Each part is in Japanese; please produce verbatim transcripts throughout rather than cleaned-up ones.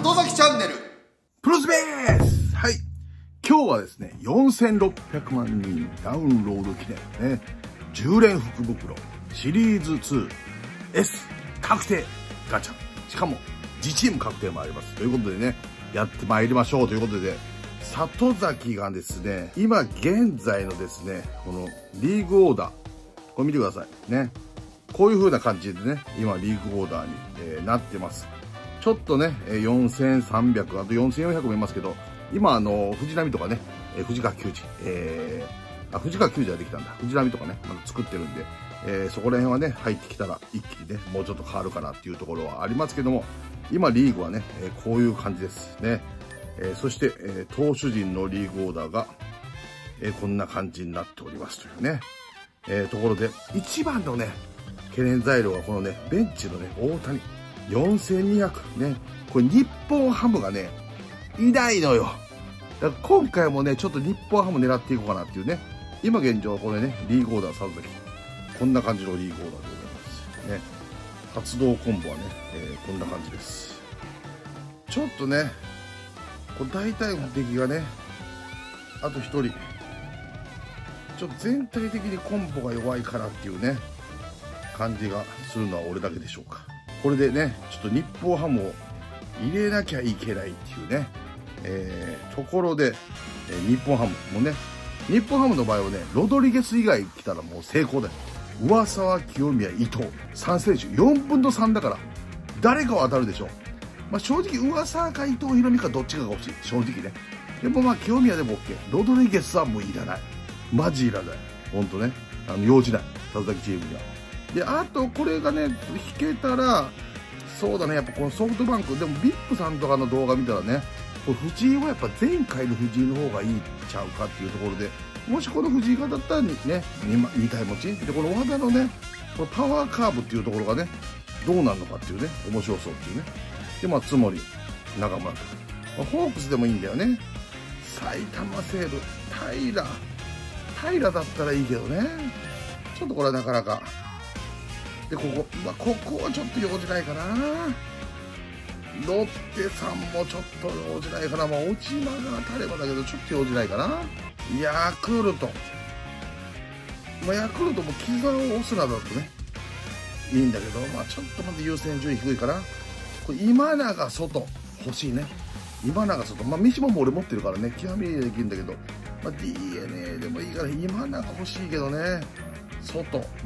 里崎チャンネルプロスペース。はい、今日はですねよんせんろっぴゃくまんにんダウンロード記念ね、じゅう連福袋シリーズ ツーエス 確定ガチャ、しかも自チーム確定もありますということでね、やってまいりましょうということで、里崎がですね今現在のですねこのリーグオーダー、これ見てくださいね。こういう風な感じでね今リーグオーダーに、えー、なってます。ちょっとねよんせんさんびゃく、あとよんせんよんひゃくもいますけど、今あの藤波とかね、えー、藤川球児、えー、あ藤川球児はできたんだ、藤波とかねまだ作ってるんで、えー、そこら辺はね入ってきたら一気にねもうちょっと変わるかなっていうところはありますけども、今リーグはね、えー、こういう感じですね。えー、そして、えー、投手陣のリーグオーダーが、えー、こんな感じになっておりますというね、えー、ところで一番のね懸念材料はこのねベンチのね大谷よんせんにひゃくね、これ日本ハムがねいないのよ。だから今回もねちょっと日本ハム狙っていこうかなっていうね、今現状これねリーグオーダー里崎こんな感じのリーグオーダーでございますね。活動コンボはね、えー、こんな感じです。ちょっとねこれ大体の敵がねあとひとりちょっと全体的にコンボが弱いからっていうね感じがするのは俺だけでしょうか。これでねちょっと日本ハムを入れなきゃいけないっていうね、えー、ところで、えー、日本ハムもね、日本ハムの場合はねロドリゲス以外来たらもう成功だよ。上沢、清宮、伊藤さん選手よんぶんのさんだから誰かは当たるでしょう。まあ、正直上沢か伊藤大海かどっちかが欲しい正直ね。でもまあ清宮でも OK、 ロドリゲスはもういらない、マジいらない、ほんとねあの用事ない里崎チームには。であとこれがね引けたらそうだね、やっぱこのソフトバンクでもビップさんとかの動画見たらねこれ藤井はやっぱ前回の藤井の方がいいちゃうかっていうところで、もしこの藤井がだったらね に, に体持ちでこの和田のねこのパワーカーブっていうところがねどうなるのかっていうね面白そうっていうね。でまあ津森中村と、まあ、ホークスでもいいんだよね。埼玉西武平平だったらいいけどね、ちょっとこれはなかなかで、ここ、まあ、ここはちょっと用事ないかな。ロッテさんもちょっと用事ないかな。まあ、落ち間が当たればだけど、ちょっと用事ないかな。ヤクルト。まあ、ヤクルトも木澤をオスナだとね、いいんだけど、まあ、ちょっとまだ優先順位低いかな。これ、今永外、欲しいね。今永外。まあ、三島も俺持ってるからね、極みでできるんだけど、まあ、ディーエヌエー でもいいから、今永欲しいけどね。外。うん。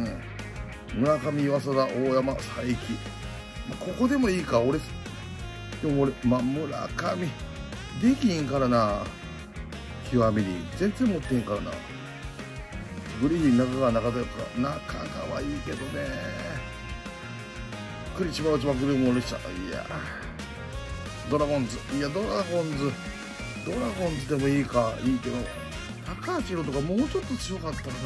村上、岩貞、大山、佐伯、ここでもいいか。俺でも俺、まあ、村上できんからな。極みに全然持ってへんからな。グリーン、中川、中田か中川いいけどね。栗島、内間、グルーム、俺した。いやドラゴンズ、いやドラゴンズドラゴンズでもいいか。いいけど高橋宏とかもうちょっと強かったら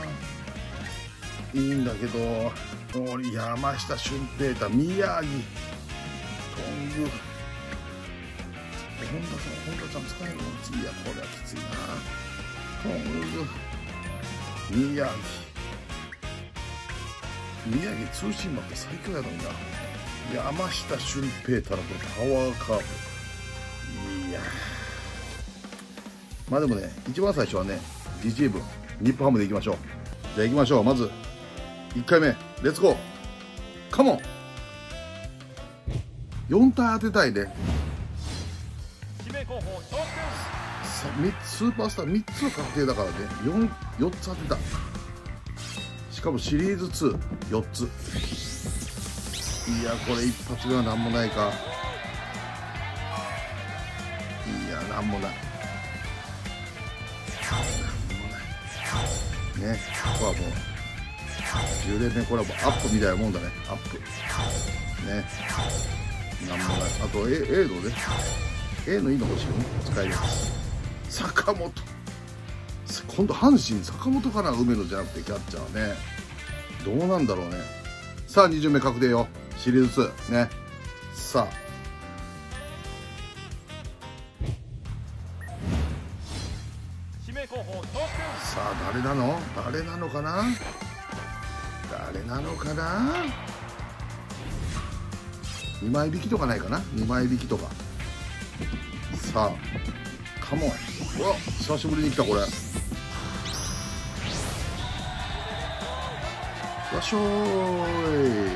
ないいんだけど、山下俊平太、宮城、トング、本田さん、本田ちゃん使えるのいや、これはきついな。トング、宮城、宮城、通信幕最強やのにな。山下俊平太のパワーカーブ。いやまあでもね、一番最初はね、自チーム、日本ハムでいきましょう。じゃあ行きましょう。まずいっかいめ、レッツゴーカモン。よん体当てたいね。スーパースターみっつの確定だからね、 4, よっつ当てた。しかもシリーズツーよっつ。いやこれ一発目は何もないか。いや何もないね。ここはもうじゅう連目コラボアップみたいなもんだね。アップね、なんもない。あと A, A のね A のいいの欲しいよね、使えるやつ。坂本、今度阪神坂本かな、梅野じゃなくてキャッチャーね。どうなんだろうね。さあに巡目確定よ、シリーズツーね。さあさあ誰なの誰なのかな誰なのかな。 にまい引きとかないかな、にまい引きとか。さあカモン。うわ久しぶりに来たこれ。よっしょーい。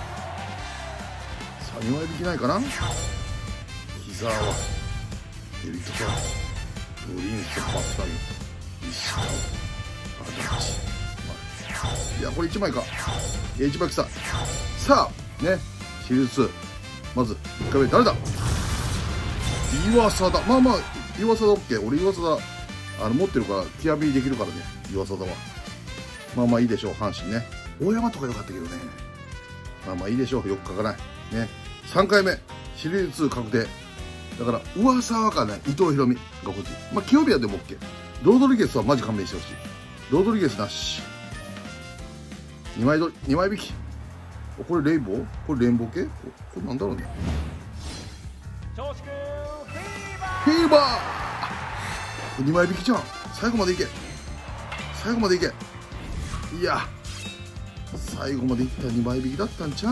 さあにまい引きないかな。膝はエリートさブリンスバッタリ石川アダチ、いやこれいちまいか。いやいちまい来た。さあねシリーズツー、まずいっかいめ誰だ。岩佐だ。まあまあ岩佐だ OK。 俺岩佐だあの持ってるから極みできるからね。岩佐だはまあまあいいでしょう。阪神ね。大山とか良かったけどね。まあまあいいでしょう。よっかかないね。さんかいめシリーズツー確定だから噂はかない伊藤大海が欲しい。まあ清宮でも OK。 ロードリゲスはマジ勘弁してほしい。ロードリゲスなし。にまいどにまい引き。これレインボー、これレインボー系、これなんだろうね。フィーバーにまい引きじゃん。最後までいけ、最後までいけ。いや最後までいったにまい引きだったんちゃうん。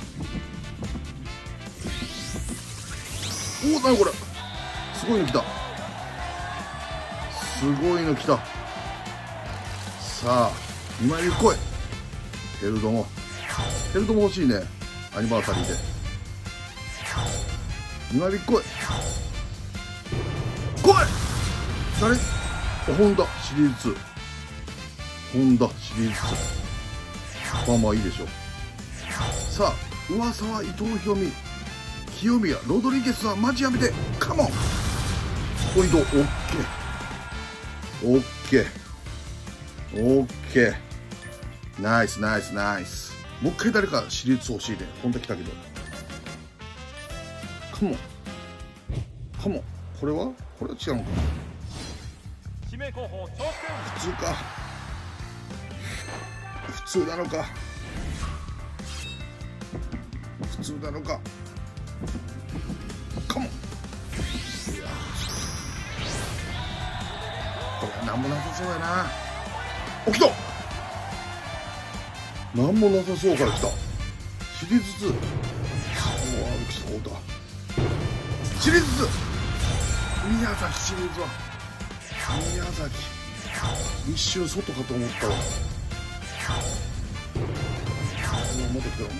おお何これ、すごいの来た、すごいの来た。さあにまい引き来い。ヘルドもヘルドも欲しいね。アニバーサリーでにまい引き来い来い。誰。ホンダシリーズツー、ホンダシリーズツー、まあまあいいでしょう。さあ噂は伊藤大海、清宮、ロドリゲスはマジやめて。カモンポイント。オッケーオッケーオッケー、ナイスナイスナイス。もう一回誰かシリーズツー欲しいね。ホンダ来たけど。カモンカモン。これはこれは違うのか。普通か、普通なのか、普通なのか。カモン。いやこれは何もなさそうやな。お来た、何もなさそうから来た。シリーズツー、そう歩きそうだ。シリーズツー、宮崎シリーズは宮崎、一瞬外かと思ったわ。また来た村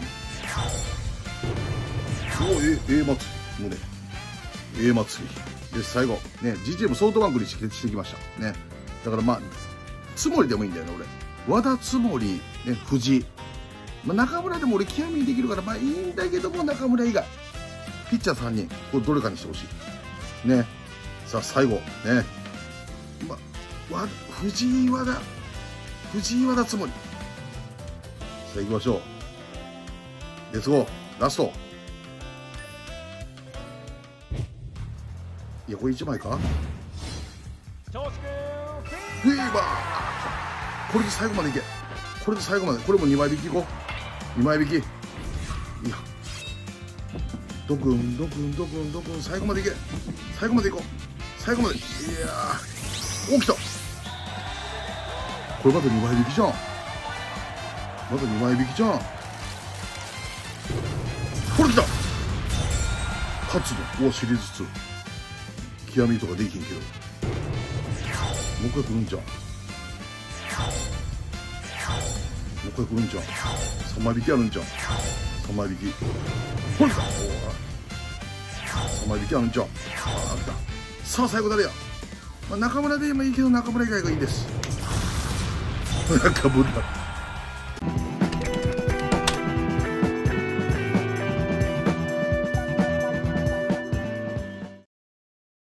上。おお、ええ祭り、胸ええ祭りで最後ね。 ジーティー もソフトバンクにしてきましたね。だからまあ津森でもいいんだよね。俺和田、津森ね、藤井、まあ、中村でも俺極みにできるからまあいいんだけども、中村以外ピッチャーさんにんこれどれかにしてほしいね。さあ最後ね、まあ、藤井、和田、藤井、和田、津森。さあ行きましょう。レッツゴーラスト。いやこれいちまいか。フィーバー、これで最後までいけ、これで最後まで。これもにまい引きいこう。にまい引き。いやドクンドクンドクンドクン、最後までいけ、最後までいこう、最後まで。いやー、お来た。これまたにまい引きじゃん、またにまい引きじゃん。これ来た、勝つの。おシリーズツー、極みとかできへんけど、もう一回来るんじゃん、もう一回来るんじゃん。さんまい引きあるんじゃん、さんまい引き。これ来た、おさんまい引きあるんじゃん。ああ来た。さあ最後誰や。まあ、中村でもいいけど中村以外がいいです。中村